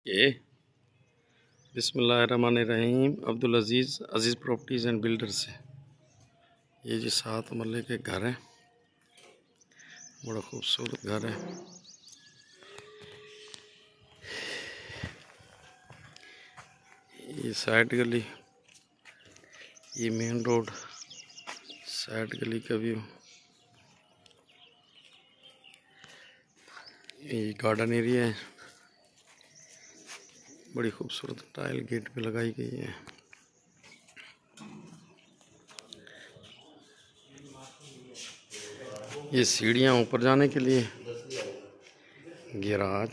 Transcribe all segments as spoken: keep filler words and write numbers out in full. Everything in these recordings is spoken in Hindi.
ये बिस्मिल्लाहिर्रहमानिर्रहीम Abdul Aziz Aziz properties and builder से। ये जी सात मरले के घर है, बड़ा खूबसूरत घर है। ये साइड गली, ये मेन रोड, साइड गली का व्यू, ये गार्डन एरिया है। बड़ी खूबसूरत टाइल गेट पे लगाई गई है। ये सीढ़ियाँ ऊपर जाने के लिए, garage,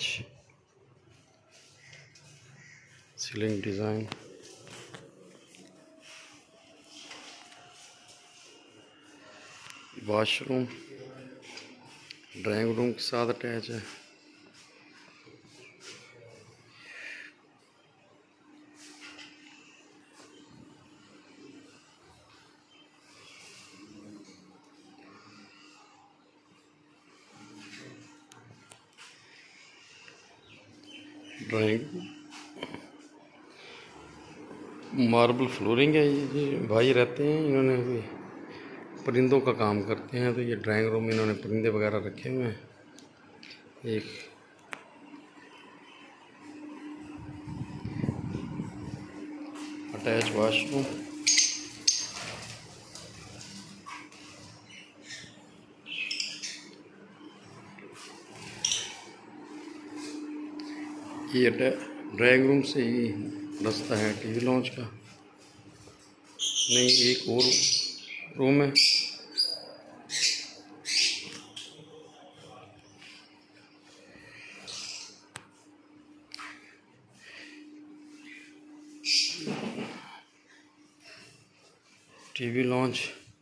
ceiling design, washroom drawing room के साथ अटैच है। ड्राइंग मार्बल फ्लोरिंग है। ये जी भाई रहते हैं, इन्होंने भी परिंदों का काम करते हैं, तो ये ड्राइंग रूम में इन्होंने परिंदे वगैरह रखे हुए हैं। एक अटैच वॉशरूम, ये ड्राइंग रूम से ही रास्ता है टीवी लॉन्च का। नहीं, एक और रूम है। टीवी लॉन्च,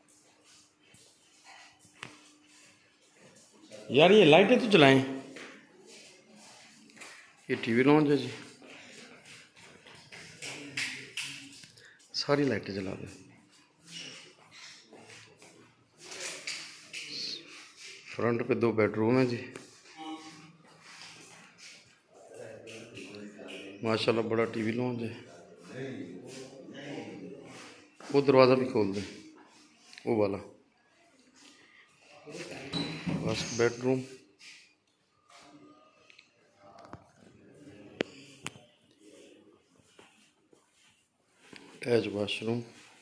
यार ये लाइटें तो जलाएं। ये टीवी लॉन्च है जी, सारी लाइटें जला दें। फ्रंट पे दो बेडरूम है जी, माशाल्लाह बड़ा टीवी लॉन्च है। वो दरवाज़ा भी खोल दें, वो वाला। First bedroom, attach washroom,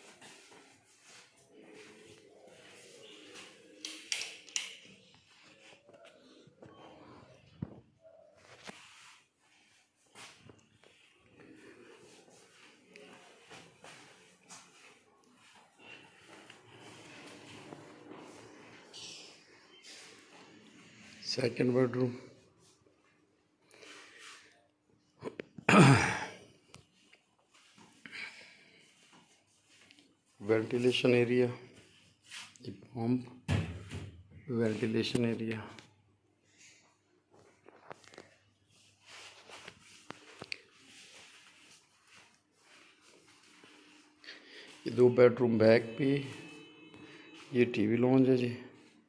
second bedroom, ventilation area, pump, ventilation area, ये दो बेडरूम बैक पे। ये टीवी लॉन्च है जी।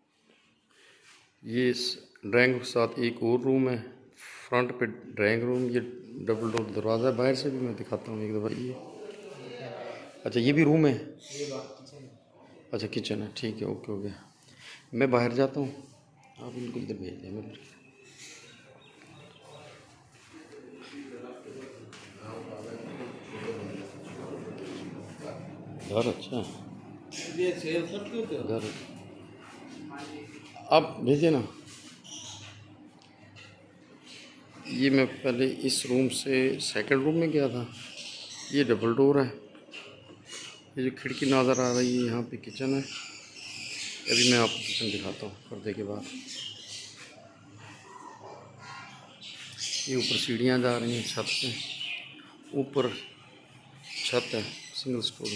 ये इस ड्राइंग के साथ एक और रूम है, फ्रंट पे ड्राइंग रूम। ये डबल डोर दरवाज़ा है, बाहर से भी मैं दिखाता हूँ एक दफ़ा। ये अच्छा, ये भी रूम है। अच्छा, किचन है, ठीक है, ओके हो गया। मैं बाहर जाता हूँ, आप इनको इधर भेज दें मेरे। घर अच्छा है, घर आप भेजिए ना। ये मैं पहले इस रूम से सेकंड रूम में गया था। ये डबल डोर है। ये जो खिड़की नज़र आ रही है, यहाँ पे किचन है। अभी मैं आपको किचन दिखाता हूँ पर्दे के बाद। ये ऊपर सीढ़ियाँ जा रही हैं छत पे, ऊपर छत है, सिंगल स्टोरी।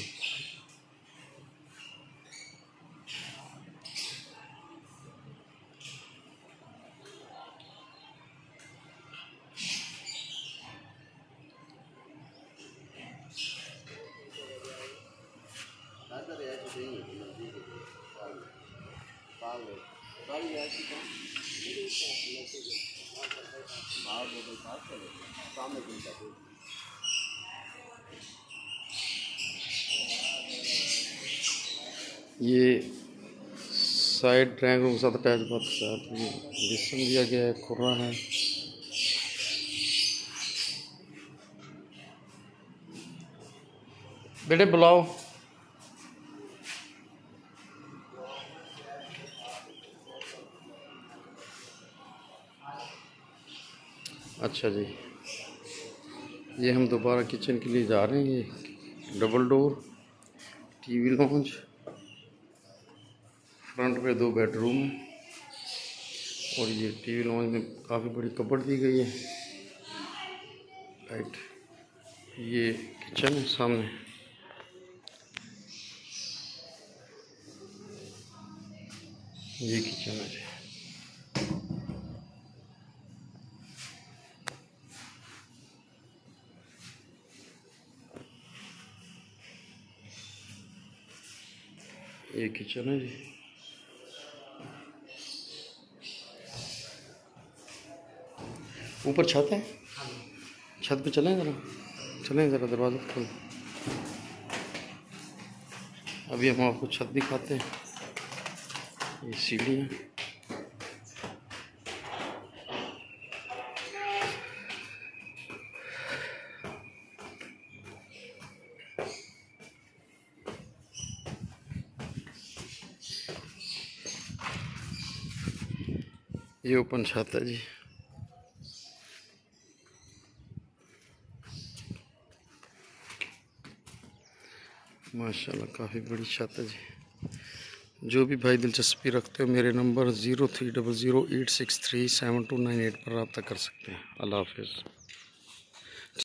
ये साइड ड्राइंग रूम के साथ अटैच बात के साथ ये जिसम दिया गया है, खुर्रा है। बेटे बुलाओ। अच्छा जी, ये हम दोबारा किचन के लिए जा रहे हैं। ये double door TV lounge, front पे दो बेडरूम और ये टीवी लॉन्च में काफ़ी बड़ी कबर्ड दी गई है। राइट, ये किचन है सामने। ये किचन है जी। ये किचन है जी। ऊपर छत है, छत पे चलें ज़रा, चलें ज़रा, दरवाज़ा खोल। अभी हम आपको छत दिखाते हैं। ये सीढ़ियाँ, ये ओपन छत है जी। माशाल्लाह काफ़ी बड़ी छत है जी। जो भी भाई दिलचस्पी रखते हो मेरे number zero three double zero eight six three seven two nine eight पर रब्ता कर सकते हैं। अल्लाह हाफिज़।